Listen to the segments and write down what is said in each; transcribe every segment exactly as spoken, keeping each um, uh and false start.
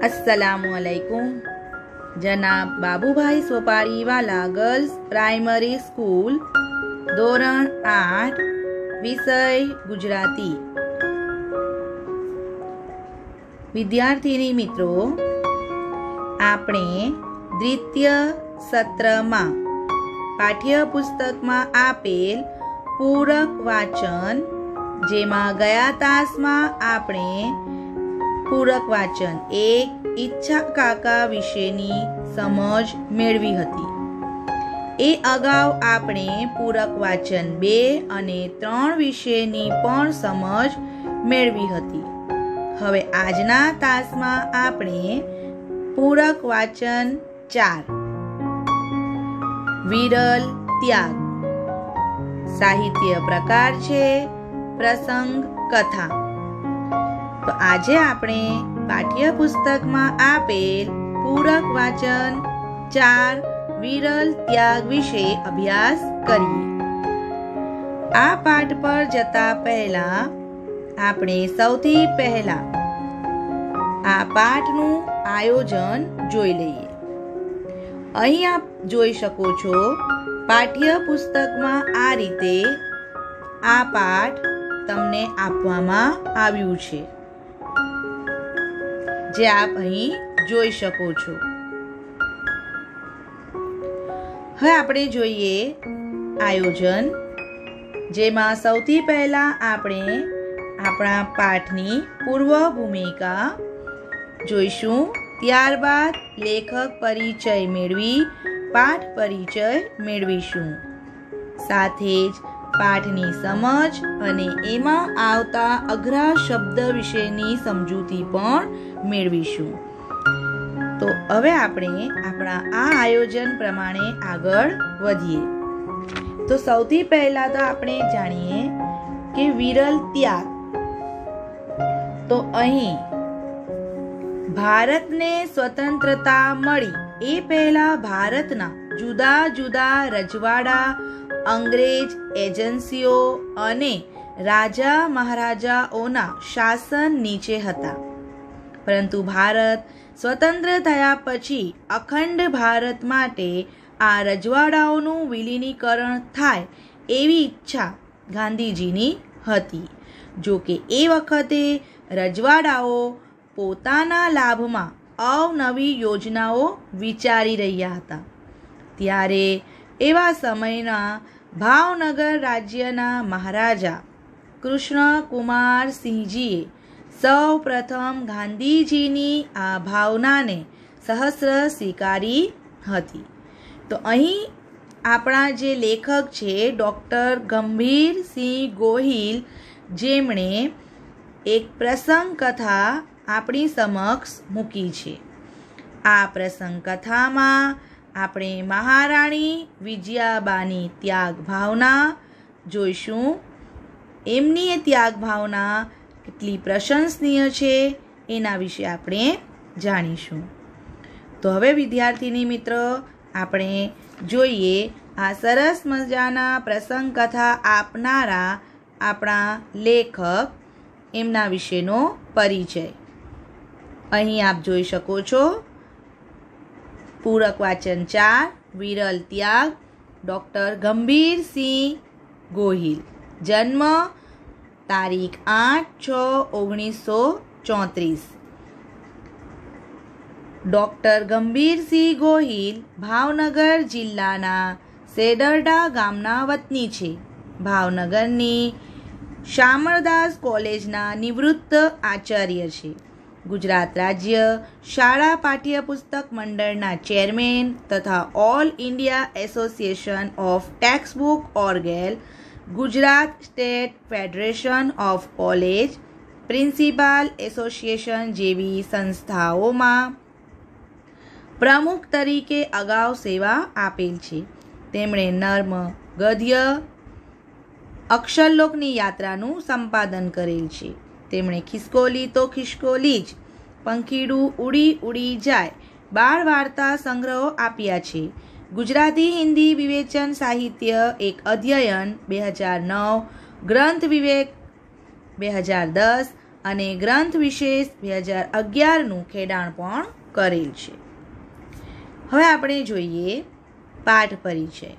अस्सलामुअलैकुम। जनाब बाबूभाई सोपारी वाला गर्ल्स प्राइमरी स्कूल धोरण आठ विषय गुजराती। विद्यार्थिनी मित्रों, आपणे द्वितीय सत्र में पाठ्यपुस्तक में आपेल पूरक वाचन जेमा गया तास में आपणे पूरक वाचन एक ઈચ્છા કાકા વિશેની સમજ મેળવી હતી। એ અગાઉ આપણે પૂરક વાચન બે અને ત્રણ વિશેની પણ સમજ મેળવી હતી। હવે આજના તાસમાં આપણે પૂરક વાચન ચાર વિરલ ત્યાગ સાહિત્ય પ્રકાર છે પ્રસંગ કથા। તો આજે આપણે પાઠ્યપુસ્તક માં આપેલ પૂરક વાચન ચાર વિરલ ત્યાગ વિશે અભ્યાસ કરીએ। આ પાઠ પર જતા પહેલા આપણે સૌથી પહેલા આ પાઠનું આયોજન જોઈ લઈએ। અહીં આપ જોઈ શકો છો, પાઠ્યપુસ્તકમાં આ રીતે આ પાઠ તમને આપવામાં આવ્યું છે, જે આપ અહીં જોઈ શકો છો। હવે આપણે જોઈએ આયોજન, જેમાં સૌથી પહેલા આપણે આપણા પાઠની પૂર્વ ભૂમિકા જોઈશું। ત્યારબાદ લેખક પરિચય મેળવી પાઠ પરિચય મેળવીશું। સાથે જ પાઠની સમજ અને એમાં આવતા અઘરા શબ્દ વિશેની સમજૂતી પણ મેળવીશું। તો હવે આપણે આપણા આ આયોજન પ્રમાણે આગળ વધીએ। તો સૌથી પહેલા તો આપણે જાણીએ કે વિરલ ત્યાગ। તો અહીં ભારતને સ્વતંત્રતા મળી એ પહેલા ભારતના જુદા જુદા રજવાડા અંગ્રેજ એજન્સીઓ અને રાજા મહારાજાઓના શાસન નીચે હતા, પરંતુ ભારત સ્વતંત્ર થયા પછી અખંડ ભારત માટે આ રજવાડાઓનું વિલીનીકરણ થાય એવી ઈચ્છા ગાંધીજીની હતી। જો કે એ વખતે રજવાડાઓ પોતાના લાભમાં અવનવી યોજનાઓ વિચારી રહ્યા હતા। ત્યારે એવા સમયના ભાવનગર રાજ્યના મહારાજા કૃષ્ણકુમાર સિંહજીએ સૌ પ્રથમ ગાંધીજીની આ ભાવનાને સહસ્ર સ્વીકારી હતી। તો અહીં આપણા જે લેખક છે ડૉક્ટર ગંભીરસિંહ ગોહિલ, જેમણે એક પ્રસંગ કથા આપણી સમક્ષ મૂકી છે। આ પ્રસંગ કથામાં આપણે મહારાણી વિજયાબાની ત્યાગ ભાવના જોઈશું। એમની એ ત્યાગ ભાવના કેટલી પ્રશંસનીય છે એના વિશે આપણે જાણીશું। તો હવે વિદ્યાર્થીની મિત્ર, આપણે જોઈએ આ સરસ મજાના પ્રસંગ કથા આપનારા આપણા લેખક, એમના વિશેનો પરિચય। અહીં આપ જોઈ શકો છો, પૂરક વાચન ચાર વિરલ ત્યાગ, ડૉક્ટર ગંભીરસિંહ ગોહિલ, જન્મ તારીખ આઠ છ ઓગણીસો ચોત્રીસ। ડૉક્ટર ગંભીરસિંહ ગોહિલ ભાવનગર જિલ્લાના સેડરડા ગામના વતની છે। ભાવનગરની શામળદાસ કોલેજના નિવૃત્ત આચાર્ય છે। ગુજરાત રાજ્ય શાળા પાઠ્યપુસ્તક મંડળના ચેરમેન તથા all India association of text book ઓર્ગેલ, Gujarat state federation of college principal association જેવી સંસ્થાઓમાં પ્રમુખ તરીકે અગાઉ સેવા આપેલ છે। તેમણે નર્મ ગદ્ય અક્ષરલોકની યાત્રાનું સંપાદન કરેલ છે। તેમણે ખિસકોલી તો ખિસકોલી જ, પંખીડું ઉડી ઉડી જાય બાળ વાર્તા સંગ્રહો આપ્યા છે। ગુજરાતી હિન્દી વિવેચન સાહિત્ય એક અધ્યયન બે હજાર નવ, ગ્રંથ વિવેક બે હજાર દસ અને ગ્રંથ વિશેષ બે હજાર અગિયારનું ખેડાણ પણ કરેલ છે. હવે આપણે જોઈએ પાઠ પરિચય.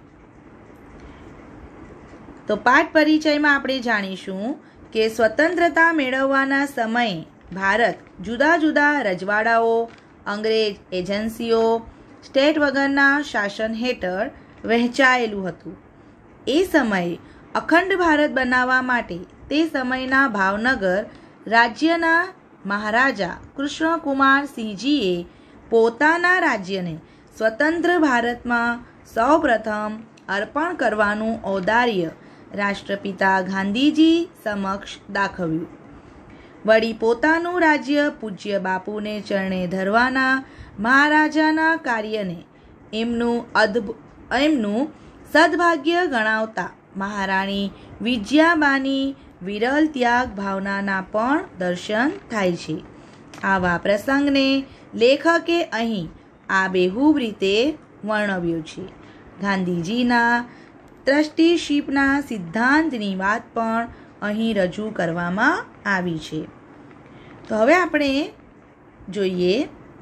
તો પાઠ પરિચયમાં આપણે જાણીશું કે સ્વતંત્રતા મેળવવાના સમયે ભારત જુદા જુદા રજવાડાઓ, અંગ્રેજ એજન્સીઓ, સ્ટેટ વગરના શાસન હેઠળ વહેંચાયેલું હતું. એ સમયે અખંડ ભારત બનાવવા માટે તે સમયના ભાવનગર રાજ્યના મહારાજા કૃષ્ણકુમાર સિંહજીએ પોતાના રાજ્યને સ્વતંત્ર ભારતમાં સૌપ્રથમ અર્પણ કરવાનું ઔદાર્ય રાષ્ટ્રપિતા ગાંધીજી સમક્ષ દાખવ્યું. વળી પોતાનું રાજ્ય પૂજ્ય બાપુને ચરણે ધરવાના મહારાજાના કાર્યને એમનું અદ્ભુત એમનું સદભાગ્ય ગણાવતા મહારાણી વિજયાબાની વિરલ ત્યાગ ભાવનાના પણ દર્શન થાય છે. આવા પ્રસંગને લેખકે અહીં આબેહૂબ રીતે વર્ણવ્યો છે. ગાંધીજીના ટ્રસ્ટીશીપના સિદ્ધાંતની વાત પણ અહીં રજૂ કરવામાં આવી છે. તો હવે આપણે જોઈએ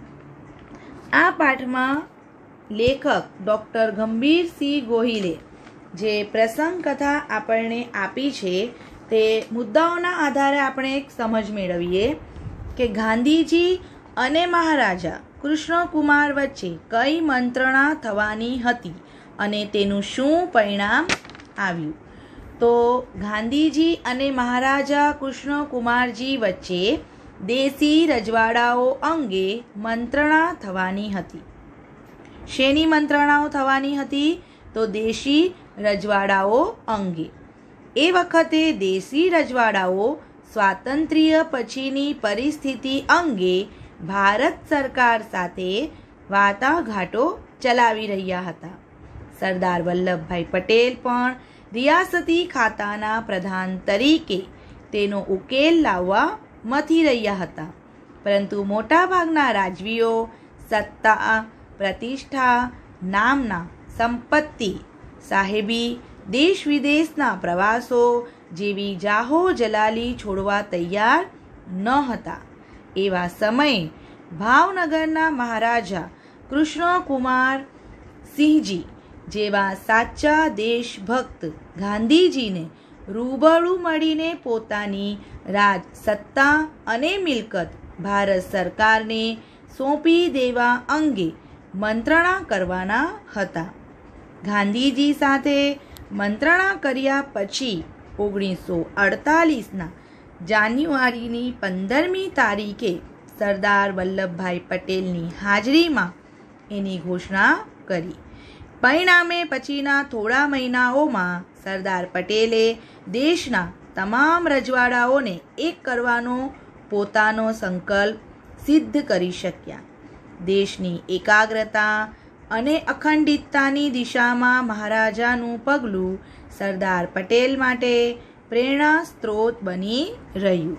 આ પાઠમાં લેખક ડૉક્ટર ગંભીરસિંહ ગોહિલે જે પ્રસંગ કથા આપણને આપી છે તે મુદ્દાઓના આધારે આપણે એક સમજ મેળવીએ કે ગાંધીજી અને મહારાજા કૃષ્ણકુમાર વચ્ચે કઈ મંત્રણા થવાની હતી અને તેનું શું પરિણામ આવ્યું. તો ગાંધીજી અને મહારાજા કૃષ્ણકુમારજી વચ્ચે દેશી રજવાડાઓ અંગે મંત્રણા થવાની હતી. શેની મંત્રણાઓ થવાની હતી? તો દેશી રજવાડાઓ અંગે. એ વખતે દેશી રજવાડાઓ સ્વાતંત્ર્ય પછીની પરિસ્થિતિ અંગે ભારત સરકાર સાથે વાટાઘાટો ચલાવી રહ્યા હતા. સરદાર વલ્લભભાઈ પટેલ પણ રિયાસતી ખાતાના પ્રધાન તરીકે તેનો ઉકેલ લાવવા મથી રહ્યા હતા. પરંતુ મોટાભાગના રાજવીઓ સત્તા, પ્રતિષ્ઠા, નામના, સંપત્તિ, સાહેબી, દેશ વિદેશના પ્રવાસો જેવી જાહો જલાલી છોડવા તૈયાર ન હતા. એવા સમયે ભાવનગરના મહારાજા કૃષ્ણકુમાર સિંહજી જેવા સાચા દેશભક્ત ગાંધીજીને રૂબરૂ મળીને પોતાની રાજ સત્તા અને મિલકત ભારત સરકારને સોંપી દેવા અંગે મંત્રણા કરવાના હતા. ગાંધીજી સાથે મંત્રણા કર્યા પછી ઓગણીસો અડતાલીસના જાન્યુઆરીની પંદરમી તારીખે સરદાર વલ્લભભાઈ પટેલની હાજરીમાં એની ઘોષણા કરી. પરિણામે પછીના થોડા મહિનાઓમાં સરદાર પટેલે દેશના તમામ રજવાડાઓને એક કરવાનો પોતાનો સંકલ્પ સિદ્ધ કરી શક્યા. દેશની એકાગ્રતા અને અખંડિતતાની દિશામાં મહારાજાનું પગલું સરદાર પટેલ માટે પ્રેરણા સ્ત્રોત બની રહ્યું.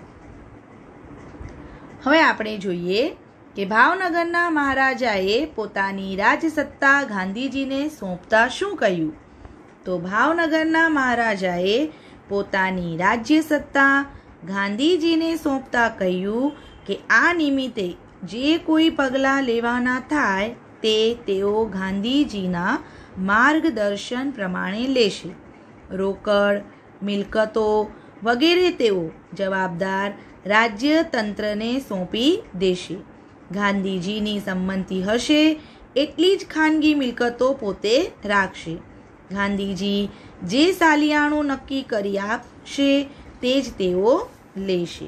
હવે આપણે જોઈએ કે ભાવનગરના મહારાજાએ પોતાની રાજસત્તા ગાંધીજીને સોંપતા શું કહ્યું. તો ભાવનગરના મહારાજાએ પોતાની રાજ્ય સત્તા ગાંધીજીને સોંપતા કહ્યું કે આ નિમિત્તે જે કોઈ પગલાં લેવાના થાય તે તેઓ ગાંધીજીના માર્ગદર્શન પ્રમાણે લેશે. રોકડ, મિલકતો વગેરે તેઓ જવાબદાર રાજ્યતંત્રને સોંપી દેશે. ગાંધીજીની સંમતિ હશે એટલી જ ખાનગી મિલકતો પોતે રાખશે. ગાંધીજી જે સાલિયાણું નક્કી કરી આપશે તે જ તેઓ લેશે.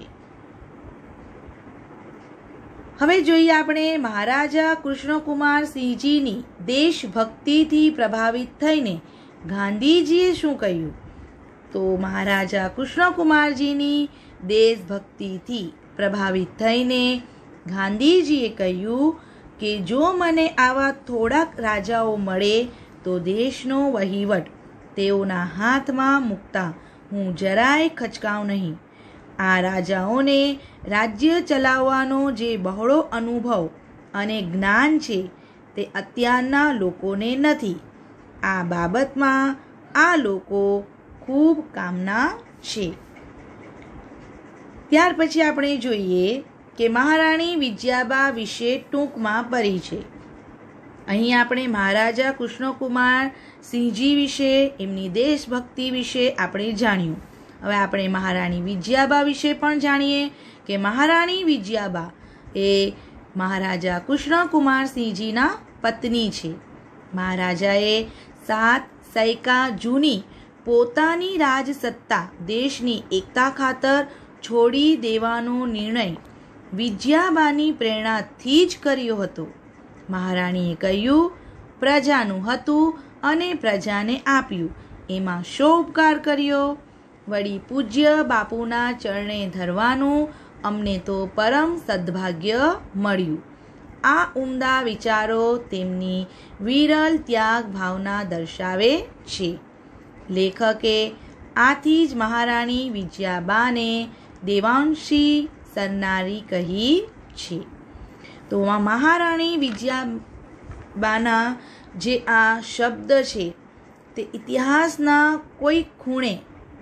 હવે જોઈએ આપણે મહારાજા કૃષ્ણકુમાર સિંહજીની દેશભક્તિથી પ્રભાવિત થઈને ગાંધીજીએ શું કહ્યું. તો મહારાજા કૃષ્ણકુમારજીની દેશભક્તિથી પ્રભાવિત થઈને ગાંધીજીએ કહ્યું કે જો મને આવા થોડાક રાજાઓ મળે તો દેશનો વહીવટ તેઓના હાથમાં મૂકતા હું જરાય ખચકાઉં નહીં. આ રાજાઓને રાજ્ય ચલાવવાનો જે બહોળો અનુભવ અને જ્ઞાન છે તે અત્યારના લોકોને નથી. આ બાબતમાં આ લોકો ખૂબ કામના છે. ત્યાર પછી આપણે જોઈએ કે મહારાણી વિજયાબા વિશે ટૂંકમાં પરિચય. અહીં આપણે મહારાજા કૃષ્ણકુમાર સિંહજી વિશે, એમની દેશભક્તિ વિશે આપણે જાણ્યું. હવે આપણે મહારાણી વિજયાબા વિશે પણ જાણીએ કે મહારાણી વિજયાબા એ મહારાજા કૃષ્ણકુમાર સિંહજીના પત્ની છે. મહારાજાએ સાત સૈકા જૂની પોતાની રાજસત્તા દેશની એકતા ખાતર છોડી દેવાનો નિર્ણય વિજયાબાની પ્રેરણાથી જ કર્યો હતો. મહારાણીએ કહ્યું, પ્રજાનું હતું અને પ્રજાને આપ્યું, એમાં શો ઉપકાર કર્યો? વળી પૂજ્ય બાપુના ચરણે ધરવાનું અમને તો પરમ સદભાગ્ય મળ્યું. આ ઉમદા વિચારો તેમની વિરલ ત્યાગ ભાવના દર્શાવે છે. લેખકે આથી જ મહારાણી વિજયાબાને દેવાંશી સરનારી કહી છે. તો મહારાણી વિજયાબાના જે આ શબ્દ છે તે ઇતિહાસના કોઈ ખૂણે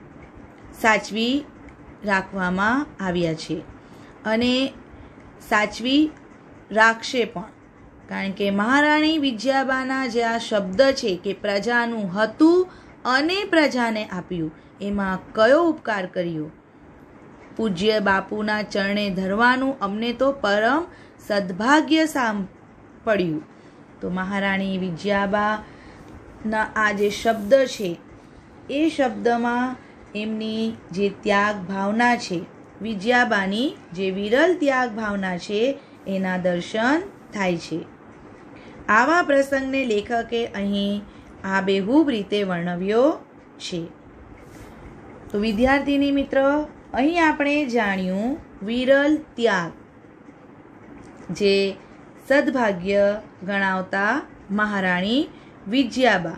સાચવી રાખવામાં આવ્યા છે અને સાચવી રાખશે પણ. કારણ કે મહારાણી વિજયાબાના જે આ શબ્દ છે કે પ્રજાનું હતું અને પ્રજાને આપ્યું, એમાં કયો ઉપકાર કર્યો? પૂજ્ય બાપુના ચરણે ધરવાનું અમને તો પરમ સદભાગ્ય સાંપડ્યું. તો મહારાણી વિજયાબાના આ જે શબ્દ છે એ શબ્દમાં એમની જે ત્યાગ ભાવના છે, વિજયાબાની જે વિરલ ત્યાગ ભાવના છે એના દર્શન થાય છે. આવા પ્રસંગને લેખકે અહીં આબેહૂબ રીતે વર્ણવ્યો છે. તો વિદ્યાર્થીની મિત્ર, અહીં આપણે જાણ્યું વિરલ ત્યાગ, જે સદભાગ્ય ગણાવતા મહારાણી વિજયાબા,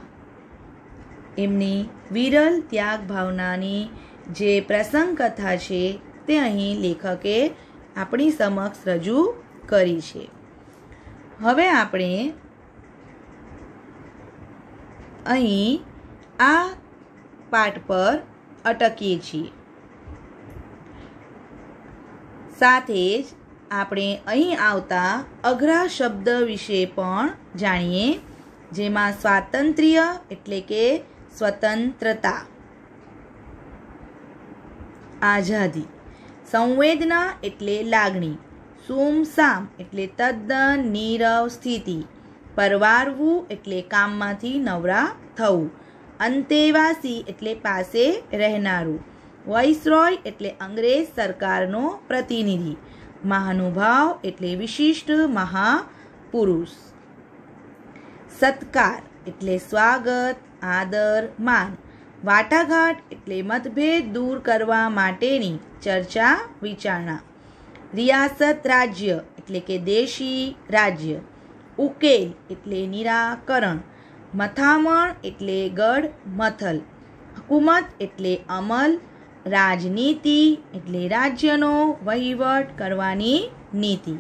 એમની વિરલ ત્યાગ ભાવનાની જે પ્રસંગ કથા છે તે અહીં લેખકે આપણી સમક્ષ રજૂ કરી છે. હવે આપણે અહીં આ પાઠ પર અટકીએ છીએ. સાથે જ આપણે અહીં આવતા અઘરા શબ્દ વિશે પણ જાણીએ, જેમાં સ્વાતંત્ર્ય એટલે કે સ્વતંત્રતા, આઝાદી, સંવેદના એટલે લાગણી, સુમસામ એટલે તદ્દન નીરવ સ્થિતિ, પરવારવું એટલે કામમાંથી નવરા થવું, અંતેવાસી એટલે પાસે રહેનારું, વાઇસરોય એટલે અંગ્રેજ સરકારનો પ્રતિનિધિ, મહાનુભાવ એટલે વિશિષ્ટ મહાપુરુષ, સત્કાર એટલે સ્વાગત, આદર, માન, વાટાઘાટ એટલે મતભેદ દૂર કરવા માટેની ચર્ચા વિચારણા, રિયાસત રાજ્ય એટલે કે દેશી રાજ્ય, ઉકેલ એટલે નિરાકરણ, મથામણ એટલે ગઢ મથલ, હુકુમત એટલે અમલ, રાજનીતિ એટલે રાજ્યનો વહીવટ કરવાની નીતિ,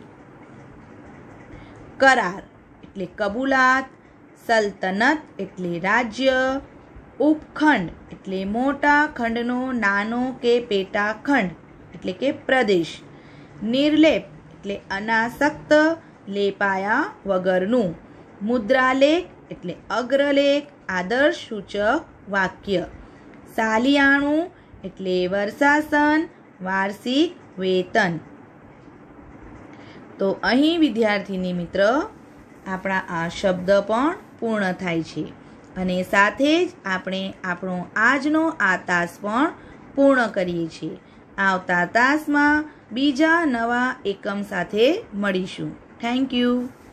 કરાર એટલે કબૂલાત, સલ્તનત એટલે રાજ્ય, ઉપખંડ એટલે મોટા ખંડનો નાનો કે પેટા ખંડ એટલે કે પ્રદેશ, નિર્લેપ એટલે અનાસક્ત લેપાયા વગરનું, મુદ્રાલેખ એટલે અગ્રલેખ આદર્શ સૂચક વાક્ય, સાલિયાણું એટલે વર્ષાસન વાર્ષિક વેતન. તો અહીં વિદ્યાર્થીની મિત્ર આપણા આ શબ્દ પણ પૂર્ણ થાય છે અને સાથે જ આપણે આપણો આજનો આ તાસ પણ પૂર્ણ કરીએ છીએ. આવતા તાસમાં બીજા નવા એકમ સાથે મળીશું. Thank you.